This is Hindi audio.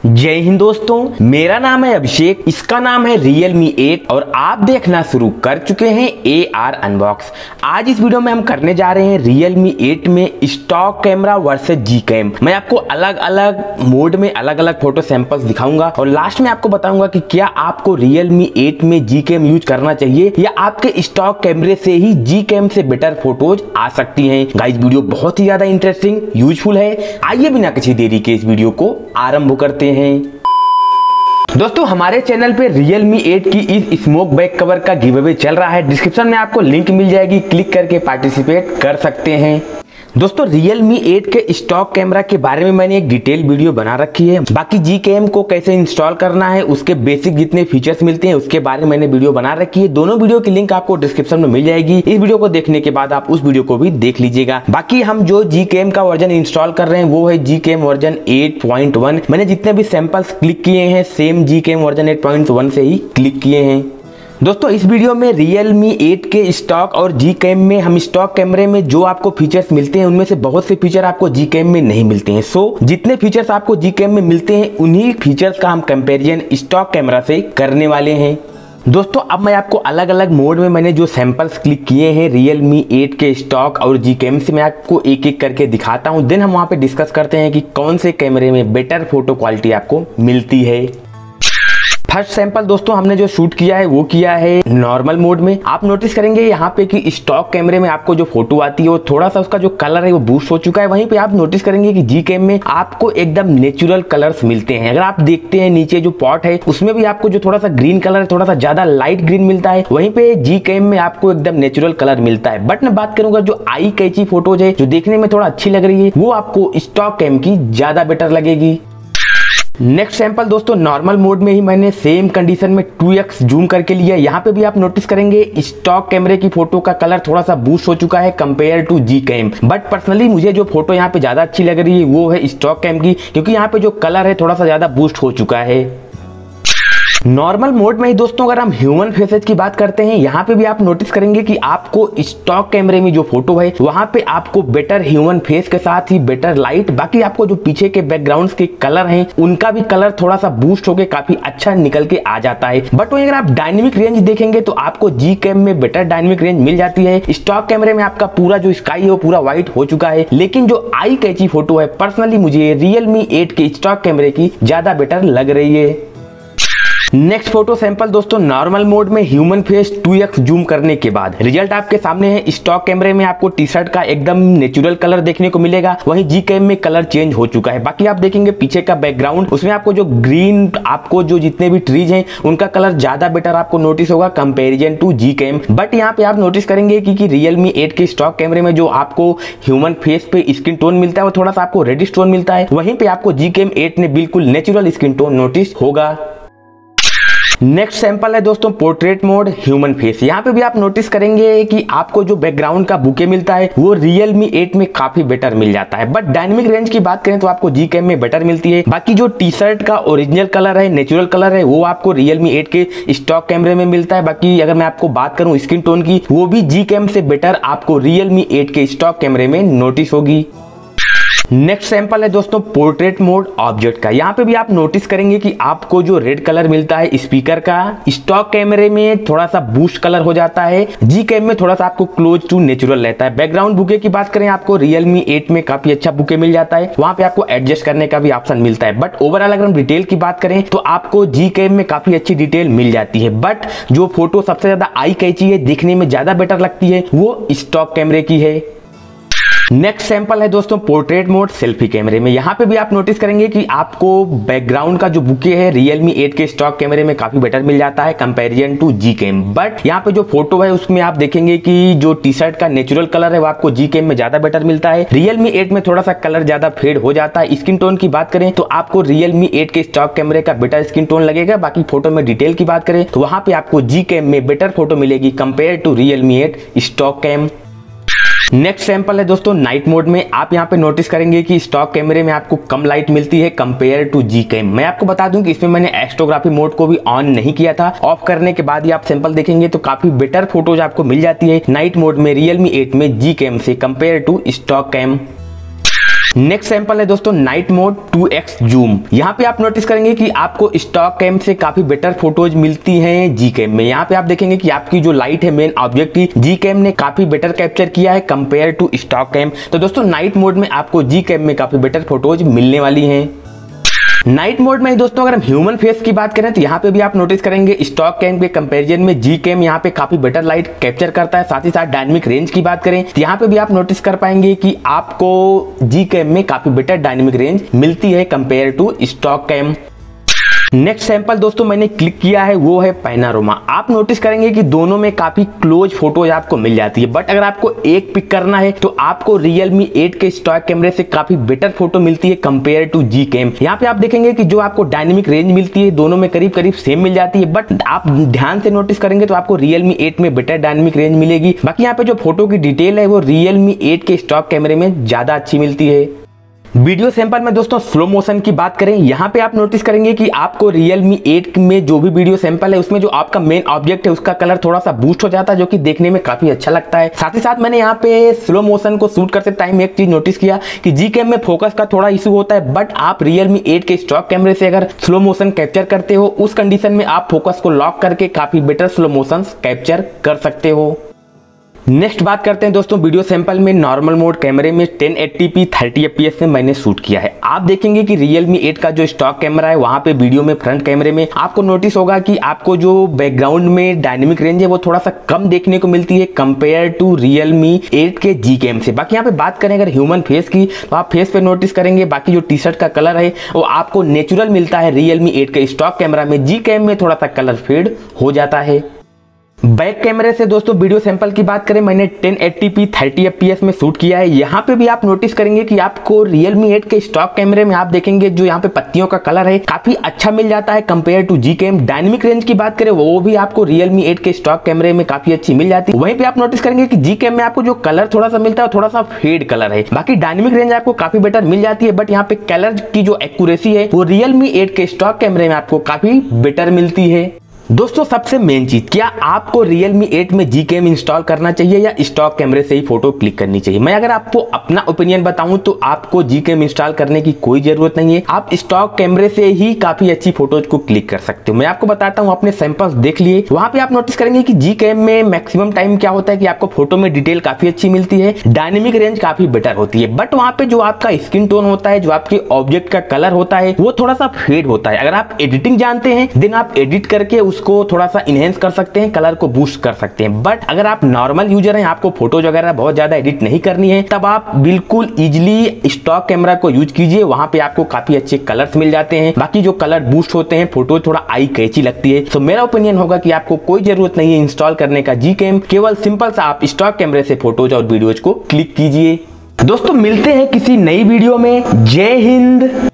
जय हिंद दोस्तों, मेरा नाम है अभिषेक, इसका नाम है Realme 8 और आप देखना शुरू कर चुके हैं AR अनबॉक्स। आज इस वीडियो में हम करने जा रहे हैं Realme 8 में स्टॉक कैमरा वर्सेस Gcam। मैं आपको अलग अलग मोड में अलग अलग फोटो सैंपल्स दिखाऊंगा और लास्ट में आपको बताऊंगा कि क्या आपको Realme 8 में Gcam यूज करना चाहिए या आपके स्टॉक कैमरे से ही Gcam से बेटर फोटोज आ सकती हैं। गाइस, वीडियो बहुत ही ज्यादा इंटरेस्टिंग यूजफुल है। आइए बिना किसी देरी के इस वीडियो को आरंभ करते हैं। दोस्तों, हमारे चैनल पे Realme 8 की इस स्मोक बैक कवर का गिव अवे चल रहा है। डिस्क्रिप्शन में आपको लिंक मिल जाएगी, क्लिक करके पार्टिसिपेट कर सकते हैं। दोस्तों, Realme 8 के स्टॉक कैमरा के बारे में मैंने एक डिटेल वीडियो बना रखी है। बाकी Gcam को कैसे इंस्टॉल करना है, उसके बेसिक जितने फीचर्स मिलते हैं उसके बारे में मैंने वीडियो बना रखी है। दोनों वीडियो की लिंक आपको डिस्क्रिप्शन में मिल जाएगी। इस वीडियो को देखने के बाद आप उस वीडियो को भी देख लीजिएगा। बाकी हम जो Gcam का वर्जन इंस्टॉल कर रहे हैं वो है Gcam वर्जन 8.1। मैंने जितने भी सैंपल्स क्लिक किए हैं सेम Gcam वर्जन 8.1 से ही क्लिक किए हैं। दोस्तों, इस वीडियो में Realme 8 के स्टॉक और Gcam में हम स्टॉक कैमरे में जो आपको फीचर्स मिलते हैं उनमें से बहुत से फीचर आपको Gcam में नहीं मिलते हैं। सो जितने फीचर्स आपको Gcam में मिलते हैं उन्हीं फीचर्स का हम कंपैरिजन स्टॉक कैमरा से करने वाले हैं। दोस्तों, अब मैं आपको अलग अलग मोड में मैंने जो सैंपल्स क्लिक किए हैं Realme 8 के स्टॉक और Gcam से मैं आपको एक एक करके दिखाता हूं। देन हम वहां पे डिस्कस करते हैं कि कौन से कैमरे में बेटर फोटो क्वालिटी आपको मिलती है। फर्स्ट सैंपल दोस्तों हमने जो शूट किया है वो किया है नॉर्मल मोड में। आप नोटिस करेंगे यहाँ पे कि स्टॉक कैमरे में आपको जो फोटो आती है वो थोड़ा सा उसका जो कलर है वो बूस्ट हो चुका है। वहीं पे आप नोटिस करेंगे कि Gcam में आपको एकदम नेचुरल कलर्स मिलते हैं। अगर आप देखते हैं नीचे जो पॉट है उसमें भी आपको जो थोड़ा सा ग्रीन कलर है, थोड़ा सा ज्यादा लाइट ग्रीन मिलता है। वहीं पे Gcam में आपको एकदम नेचुरल कलर मिलता है। बट मैं बात करूंगा जो आई कैची फोटोज है जो देखने में थोड़ा अच्छी लग रही है वो आपको स्टॉक कैम की ज्यादा बेटर लगेगी। नेक्स्ट सैंपल दोस्तों नॉर्मल मोड में ही मैंने सेम कंडीशन में 2x जूम करके लिया। यहाँ पे भी आप नोटिस करेंगे स्टॉक कैमरे की फोटो का कलर थोड़ा सा बूस्ट हो चुका है compare to Gcam। But personally मुझे जो फोटो यहाँ पे ज्यादा अच्छी लग रही है वो है स्टॉक कैम की, क्योंकि यहाँ पे जो कलर है थोड़ा सा ज्यादा बूस्ट हो चुका है। नॉर्मल मोड में ही दोस्तों अगर हम ह्यूमन फेसेस की बात करते हैं यहाँ पे भी आप नोटिस करेंगे कि आपको स्टॉक कैमरे में जो फोटो है वहां पे आपको बेटर ह्यूमन फेस के साथ ही बेटर लाइट, बाकी आपको जो पीछे के बैकग्राउंड्स के कलर हैं उनका भी कलर थोड़ा सा बूस्ट होकर काफी अच्छा निकल के आ जाता है। बट वहीं अगर आप डायनेमिक रेंज देखेंगे तो आपको Gcam में बेटर डायनेमिक रेंज मिल जाती है। स्टॉक कैमरे में आपका पूरा जो स्काई है वो पूरा व्हाइट हो चुका है, लेकिन जो आई कैची फोटो है पर्सनली मुझे Realme 8 के स्टॉक कैमरे की ज्यादा बेटर लग रही है। नेक्स्ट फोटो सैंपल दोस्तों नॉर्मल मोड में ह्यूमन फेस 2x जूम करने के बाद रिजल्ट आपके सामने है। स्टॉक कैमरे में आपको टी शर्ट का एकदम नेचुरल कलर देखने को मिलेगा, वहीं Gcam में कलर चेंज हो चुका है। बाकी आप देखेंगे पीछे का बैकग्राउंड उसमें आपको जो ग्रीन, आपको जो जितने भी ट्रीज हैं उनका कलर ज्यादा बेटर आपको नोटिस होगा कंपेरिजन टू Gcam। बट यहाँ पे आप नोटिस करेंगे कि Realme 8 के स्टॉक कैमरे में जो आपको ह्यूमन फेस पे स्किन टोन मिलता है वो थोड़ा सा आपको रेडिश टोन मिलता है, वहीं पे आपको Gcam 8 ने बिल्कुल नेचुरल स्किन टोन नोटिस होगा। नेक्स्ट सैंपल है दोस्तों पोर्ट्रेट मोड ह्यूमन फेस। यहाँ पे भी आप नोटिस करेंगे कि आपको जो बैकग्राउंड का बुके मिलता है वो Realme 8 में काफी बेटर मिल जाता है। बट डायनेमिक रेंज की बात करें तो आपको Gcam में बेटर मिलती है। बाकी जो टी शर्ट का ओरिजिनल कलर है, नेचुरल कलर है, वो आपको Realme 8 के स्टॉक कैमरे में मिलता है। बाकी अगर मैं आपको बात करूं स्किन टोन की, वो भी Gcam से बेटर आपको Realme 8 के स्टॉक कैमरे में नोटिस होगी। नेक्स्ट सैंपल है दोस्तों पोर्ट्रेट मोड ऑब्जेक्ट का। यहाँ पे भी आप नोटिस करेंगे कि आपको जो रेड कलर मिलता है स्पीकर का स्टॉक कैमरे में थोड़ा सा बूस्ट कलर हो जाता है, Gcam में थोड़ा सा आपको क्लोज टू नेचुरल रहता है। बैकग्राउंड बुके की बात करें आपको Realme 8 में काफी अच्छा बुके मिल जाता है, वहां पे आपको एडजस्ट करने का भी ऑप्शन मिलता है। बट ओवरऑल अगर हम डिटेल की बात करें तो आपको Gcam में काफी अच्छी डिटेल मिल जाती है। बट जो फोटो सबसे ज्यादा आई कैची है, देखने में ज्यादा बेटर लगती है, वो स्टॉक कैमरे की है। नेक्स्ट सैंपल है दोस्तों पोर्ट्रेट मोड सेल्फी कैमरे में। यहाँ पे भी आप नोटिस करेंगे कि आपको बैकग्राउंड का जो बुके है Realme 8 के स्टॉक कैमरे में काफी बेटर मिल जाता है कंपैरिजन टू Gcam। बट यहाँ पे जो फोटो है उसमें आप देखेंगे कि जो टी शर्ट का नेचुरल कलर है वो आपको Gcam में ज्यादा बेटर मिलता है। Realme 8 में थोड़ा सा कलर ज्यादा फेड हो जाता है। स्किन टोन की बात करें तो आपको Realme 8 के स्टॉक कैमरे का बेटर स्किन टोन लगेगा। बाकी फोटो में डिटेल की बात करें तो वहां पे आपको Gcam में बेटर फोटो मिलेगी compare to Realme 8 stock cam. Next sample है दोस्तों नाइट मोड में। आप यहाँ पे नोटिस करेंगे कि स्टॉक कैमरे में आपको कम लाइट मिलती है कंपेयर टू Gcam। मैं आपको बता दूं कि इसमें मैंने एस्ट्रोग्राफी मोड को भी ऑन नहीं किया था। ऑफ करने के बाद ही आप सैंपल देखेंगे तो काफी बेटर फोटोज आपको मिल जाती है नाइट मोड में Realme 8 में Gcam से compare to stock cam. Next sample है दोस्तों नाइट मोड 2x जूम। यहाँ पे आप नोटिस करेंगे कि आपको स्टॉक कैम से काफी बेटर फोटोज मिलती हैं जी कैम में। यहाँ पे आप देखेंगे कि आपकी जो लाइट है मेन ऑब्जेक्ट की जी कैम ने काफी बेटर कैप्चर किया है कंपेयर टू स्टॉक कैम। तो दोस्तों नाइट मोड में आपको जी कैम में काफी बेटर फोटोज मिलने वाली हैं। नाइट मोड में दोस्तों अगर हम ह्यूमन फेस की बात करें तो यहाँ पे भी आप नोटिस करेंगे स्टॉक कैम के कंपैरिजन में जी कैम यहाँ पे काफी बेटर लाइट कैप्चर करता है। साथ ही साथ डायनेमिक रेंज की बात करें तो यहाँ पे भी आप नोटिस कर पाएंगे कि आपको जी कैम में काफी बेटर डायनेमिक रेंज मिलती है compare to stock cam. Next sample दोस्तों मैंने क्लिक किया है वो है पैनारोमा। आप नोटिस करेंगे कि दोनों में काफी क्लोज फोटोज आपको मिल जाती है, बट अगर आपको एक पिक करना है तो आपको Realme 8 के स्टॉक कैमरे से काफी बेटर फोटो मिलती है कंपेयर टू जी कैम। यहाँ पे आप देखेंगे कि जो आपको डायनेमिक रेंज मिलती है दोनों में करीब करीब सेम मिल जाती है, बट आप ध्यान से नोटिस करेंगे तो आपको Realme 8 में बेटर डायनेमिक रेंज मिलेगी। बाकी यहाँ पे जो फोटो की डिटेल है वो Realme 8 के स्टॉक कैमरे में ज्यादा अच्छी मिलती है। वीडियो सैंपल में दोस्तों स्लो मोशन की बात करें, यहाँ पे आप नोटिस करेंगे कि आपको Realme 8 में जो भी वीडियो सैंपल है उसमें जो आपका मेन ऑब्जेक्ट है उसका कलर थोड़ा सा बूस्ट हो जाता है, जो कि देखने में काफी अच्छा लगता है। साथ ही साथ मैंने यहाँ पे स्लो मोशन को शूट करते टाइम एक चीज नोटिस किया कि जी कैम में फोकस का थोड़ा इशू होता है, बट आप Realme 8 के स्टॉक कैमरे से अगर स्लो मोशन कैप्चर करते हो उस कंडीशन में आप फोकस को लॉक करके काफी बेटर स्लो मोशन कैप्चर कर सकते हो। नेक्स्ट बात करते हैं दोस्तों वीडियो सैंपल में नॉर्मल मोड कैमरे में 1080p 30 fps में मैंने शूट किया है। आप देखेंगे कि Realme 8 का जो स्टॉक कैमरा है वहां पे वीडियो में फ्रंट कैमरे में आपको नोटिस होगा कि आपको जो बैकग्राउंड में डायनेमिक रेंज है वो थोड़ा सा कम देखने को मिलती है कंपेयर टू Realme 8 के जी कैम से। बाकी यहाँ पे बात करें अगर ह्यूमन फेस की तो आप फेस पे नोटिस करेंगे बाकी जो टी शर्ट का कलर है वो आपको नेचुरल मिलता है Realme 8 के स्टॉक कैमरा में, जी कैम में थोड़ा सा कलर फेड हो जाता है। बैक कैमरे से दोस्तों वीडियो सैंपल की बात करें मैंने 1080p 30 fps में शूट किया है। यहाँ पे भी आप नोटिस करेंगे कि आपको Realme 8 के स्टॉक कैमरे में आप देखेंगे जो यहाँ पे पत्तियों का कलर है काफी अच्छा मिल जाता है compare to G cam. Dynamic range की बात करें वो भी आपको Realme 8 के स्टॉक कैमरे में काफी अच्छी मिल जाती है। वहीं पे आप नोटिस करेंगे कि जी कैम में आपको जो कलर थोड़ा सा मिलता है थोड़ा सा फेड कलर है। बाकी डायनेमिक रेंज आपको काफी बेटर मिल जाती है, बट यहाँ पे कलर की जो एक्यूरेसी है वो Realme 8 के स्टॉक कैमरे में आपको काफी बेटर मिलती है। दोस्तों सबसे मेन चीज, क्या आपको Realme 8 में जी कैम इंस्टॉल करना चाहिए या स्टॉक कैमरे से ही फोटो क्लिक करनी चाहिए? मैं अगर आपको अपना ओपिनियन बताऊं तो आपको जी कैम इंस्टॉल करने की कोई जरूरत नहीं है, आप स्टॉक कैमरे से ही काफी अच्छी फोटोज को क्लिक कर सकते हो। मैं आपको बताता हूं, अपने सैंपल्स देख लिए, वहां पे आप नोटिस करेंगे कि जी कैम में मैक्सिमम टाइम क्या होता है कि आपको फोटो में डिटेल काफी अच्छी मिलती है, डायनेमिक रेंज काफी बेटर होती है, बट वहां पे जो आपका स्किन टोन होता है, जो आपके ऑब्जेक्ट का कलर होता है वो थोड़ा सा फेड होता है। अगर आप एडिटिंग जानते हैं देन आप एडिट करके उसको थोड़ा सा इनहेंस कर सकते हैं, कलर को बूस्ट कर सकते हैं, बट अगर आप नॉर्मल यूजर हैं, आपको फोटोज वगैरह बहुत ज्यादा एडिट नहीं करनी है, तब आप बिल्कुल इजीली स्टॉक कैमरा को यूज कीजिए। वहां पे आपको काफी अच्छे कलर्स मिल जाते हैं, बाकी जो कलर बूस्ट होते हैं फोटो थोड़ा आई कैची लगती है। तो मेरा ओपिनियन होगा कि आपको कोई जरूरत नहीं है इंस्टॉल करने का जी कैम, केवल सिंपल सा आप स्टॉक कैमरे से फोटोज और वीडियोज को क्लिक कीजिए। दोस्तों मिलते हैं किसी नई वीडियो में। जय हिंद।